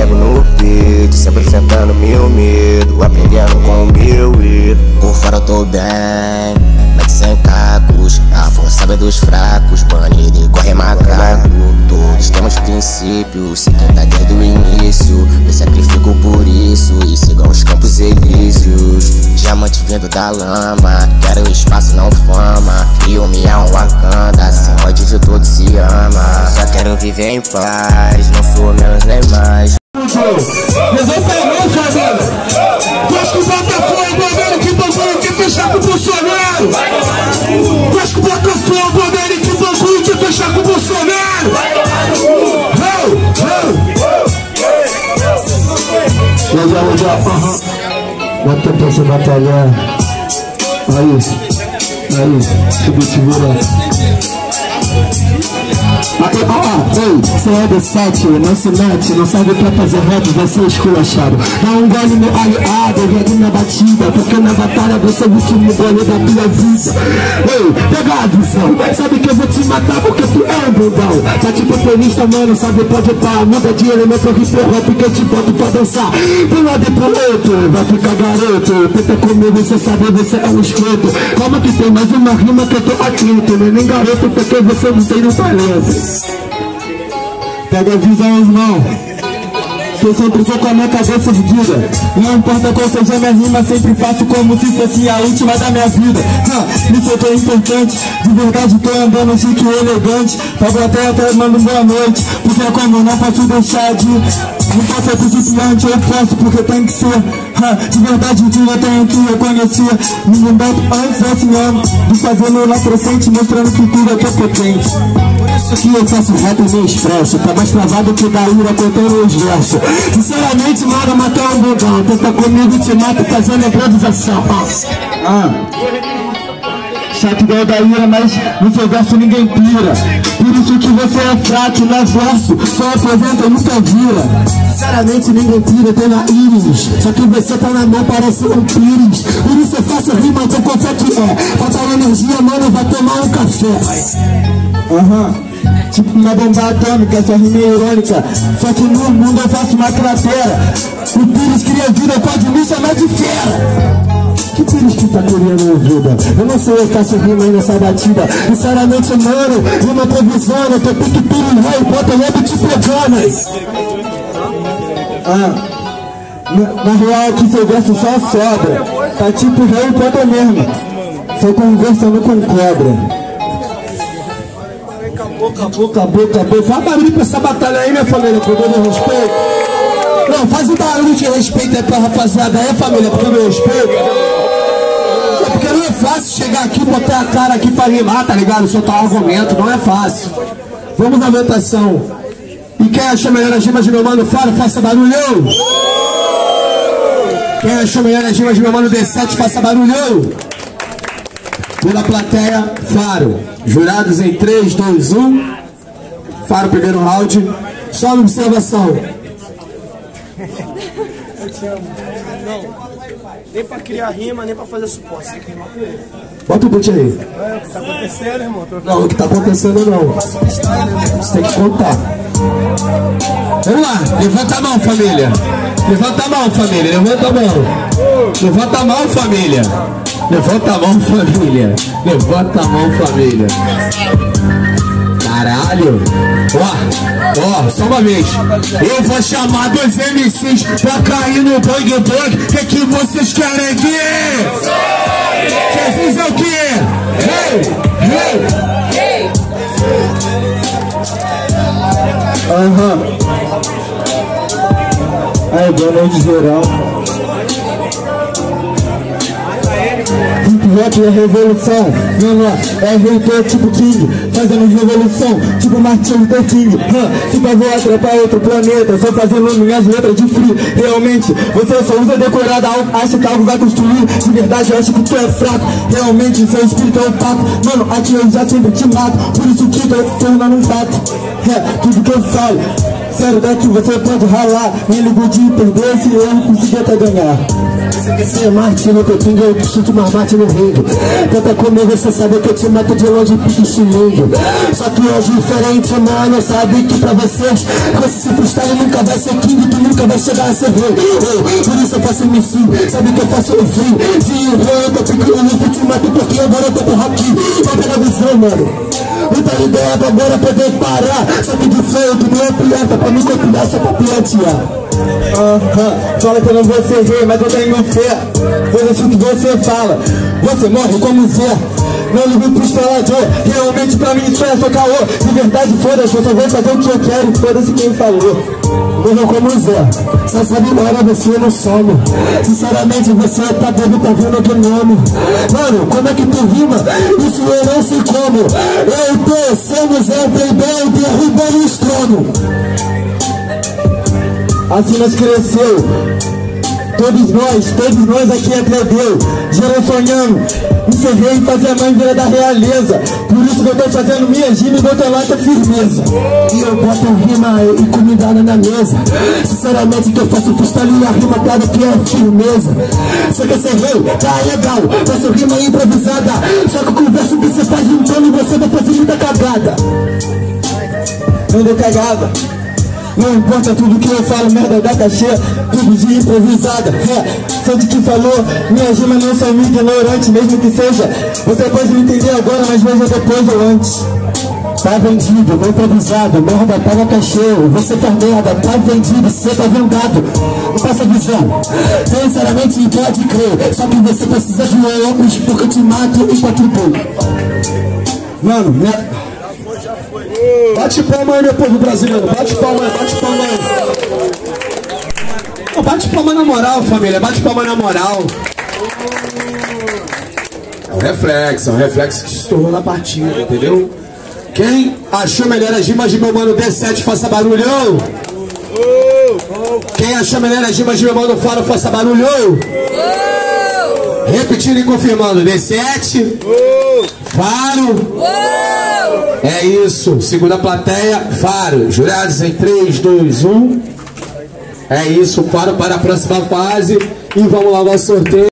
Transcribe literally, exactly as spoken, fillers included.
pego no peito, sempre enfrentando meu medo, aprendendo com o meu erro. Por fora eu tô bem, mas sem cacos, a força é dos fracos, banido e corre macaco. Todos temos princípios, se quem tá desde o início, eu sacrifico por isso e sigam os campos elíseos. Diamante vindo da lama, quero espaço não fama, crio-me a um Wakanda, sem ódio de todos se ama. Só quero viver em paz, não sou menos nem mais. Levanta a mão, família. Vasco Botafogo, América e Bangu, que fechar com o Bolsonaro. Vasco Botafogo, América e Bangu, que fechar com o Bolsonaro. Legal, legal, aham. Bota pra essa batalhar. Aí, aí, substituir. Aí, ó, ei, você é do sete, não se mete, não sabe pra fazer rap, vai ser esculachado. Dá um gole no aliado, regue na batida, porque na batalha você é o último gole da tua vida. Ei, pega a visão, sabe que eu vou te matar porque tu é um bundão. Tá tipo tenista, mano, sabe, pode pá, muda de elemento, hip hop que eu te boto pra dançar. Do lado e pro outro, vai ficar garoto, tenta comigo, você sabe, você é um escroto. Calma que tem mais uma rima que eu tô atento, não é nem garoto porque você não tem no talento. Pega a visão, irmão. Eu sempre tô com a minha cabeça erguida. Não importa qual seja a minha rima, sempre faço como se fosse a última da minha vida. ah, Isso eu tô importante, de verdade tô andando chique e elegante. Pra plateia até mando boa noite, porque como eu não posso deixar de... Não posso ser principiante, eu posso porque tem que ser. ah, De verdade um dia eu tenho que reconhecer. Ninguém bate antes desse ano de fazer meu lá crescente, mostrando que tudo é que é potente. Por isso que eu faço rap e me expresso, tá mais travado que da ira contando os versos. Sinceramente, mano, matou um bundão. Tenta comigo, te mato fazendo a improvisação. Ah, chato igual da ira, mas no seu verso ninguém pira. Por isso que você é fraco, não é verso, só apresenta e nunca vira. Sinceramente, ninguém pira, tem na íris. Só que você tá na mão, parece um pires. Por isso eu faço rima, então confia que é. Falta energia, mano, vai tomar um café. Aham, uhum. Tipo uma bomba atômica, essa rima é irônica. Só que no mundo eu faço uma cratera. O Pires queria vida, pode me chamar de fera. Que Pires que tá querendo vida? Eu não sei, eu faço rima aí nessa batida. Sinceramente, mano, rima previsando. Eu tô pique Pires, Harry Potter, logo te pegando. Ah, na, na real aqui seu verso só sobra. Tá tipo Harry Potter mesmo, só conversando com cobra. Acabou, acabou, acabou, acabou. Faz barulho pra essa batalha aí, minha família, por todo o respeito. Não, faz um barulho de respeito aí pra rapaziada aí, família, por todo o respeito. É porque não é fácil chegar aqui, botar a cara aqui pra rimar, tá ligado? Soltar um argumento, não é fácil. Vamos na votação. E quem achou melhor as rimas de meu mano Faro, faça barulhão. Quem achou melhor as rimas de meu mano D sete, faça barulhão. Pela plateia, Faro. Jurados em três, dois, um. Faro, primeiro round. Só uma observação. Eu te amo. Não, nem pra criar rima, nem pra fazer suposto. Tem que rimar com ele. Bota o boot aí. É, o que tá acontecendo, irmão? Não, o que tá acontecendo não. Você tem que contar. Vamos lá, levanta a mão, família. Levanta a mão, família. Levanta a mão. Levanta a mão, família. Levanta a mão, família. Levanta a mão, família. Caralho. Ó, ó, só uma vez. Eu vou chamar dois M Cs pra cair no bang bang. O que que vocês querem aqui? Jesus é o quê? Hey, hey. Aham. Aí, boa noite, geral. Hip hop é revolução, não é, é reitor tipo King, fazendo revolução, tipo Martin Luther King. huh, Se pra voar pra outro planeta, só fazendo minhas letras de free. Realmente, você só usa decorada, acha que algo vai construir. De verdade, eu acho que tu é fraco. Realmente, seu espírito é opaco. Mano, aqui eu já sempre te mato, por isso que tô tornando um fato. É, tudo que eu falo Sério, daqui você pode ralar. Me ligou de perder esse erro, consegui até ganhar. Você quer ser Marte no Pequim, eu chuto mais mate no ringue. Tenta comigo, você sabe que eu te mato de longe, pique estilingue. Só que hoje diferente, mano, sabe que pra vocês com esse freestyle nunca vai ser king, tu nunca vai chegar a ser rei. Oh, por isso eu faço M C, sabe que eu faço o free. De rei, eu tô pique no luto, te mato porque agora eu tô por aqui. Vai pegar visão, mano. Muita ideia pra agora poder parar. Só que de feio, tu não é pirata, pra me copiar, só pra piratear. Aham, fala que eu não vou ser rei, mas eu tenho fé. Foda-se o que você fala, você morre como Zé. Não ligo pros falador, realmente pra mim isso é só caô. De verdade, foda-se, eu só vou fazer o que eu quero. Foda-se quem falou. Morreu como Zé, só sabe hora você não some. Sinceramente você tá doido, tá vendo que nome. Mano, como é que tu rima? Isso eu não sei como. Eu tô, somos é o playboy, derrubando os tronos. Assim nós cresceu, todos nós, todos nós aqui aprendeu. Geral sonhando em ser rei e fazer a mãe virar da realeza. Por isso que eu tô fazendo minha gima e boto lá com firmeza. E eu boto rima e comida na mesa. Sinceramente que eu faço freestyle e a rima claro que é firmeza. Você quer ser rei? Tá legal, faço rima improvisada. Só que o converso que você faz de um tono e você vai fazer muita cagada. Não deu cagada. Não importa tudo que eu falo, merda da cachê, tudo de improvisada. É, sabe que falou, minha rima não são ignorante, mesmo que seja. Você pode me entender agora, mas veja depois ou antes. Tá vendido, não improvisado, merda tá no cachê. Você faz merda, tá vendido, você tá vendado. Não passa visão, sinceramente pode crer. Só que você precisa de um óculos porque eu te mato e quatro pontos. Mano, merda. Bate palma aí, meu povo brasileiro. Bate palma aí, bate palma aí. Oh, bate palma na moral, família. Bate palma na moral. É um reflexo, é um reflexo que estourou na partida, entendeu? Quem achou melhor as rimas de meu mano D sete, faça barulho. Quem achou melhor as rimas de meu mano Faro, faça barulho. Repetindo e confirmando. D sete, Faro. É isso, segunda plateia, Faro. Jurados em três, dois, um. É isso, Faro para a próxima fase. E vamos lá ao nosso sorteio.